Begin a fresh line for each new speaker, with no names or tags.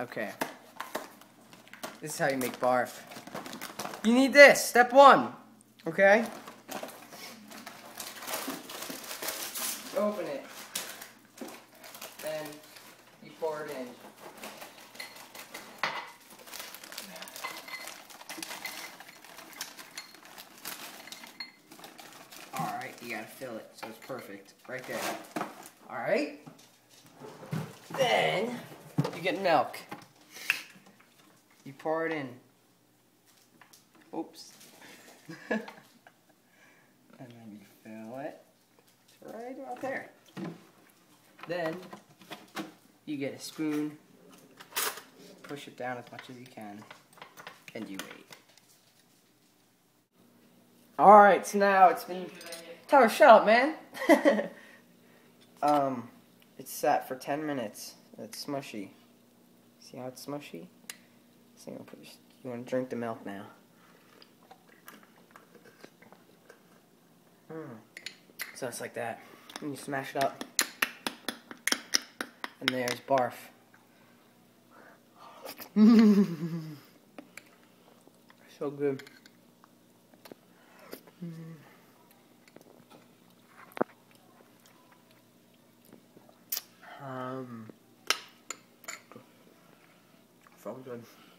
Okay. This is how you make barf. You need this. Step 1. Okay? Open it. Then you pour it in. Alright, you gotta fill it so it's perfect. Right there. Alright? Then you get milk. You pour it in. Oops. And then you fill it right about there. Then you get a spoon, push it down as much as you can, and you wait. Alright, so now it's been... Tyler, shut up, man! It's sat for 10 minutes. It's smushy. See how it's smushy? So you want to drink the milk now. So it's like that. And you smash it up. And there's barf. So good. So good.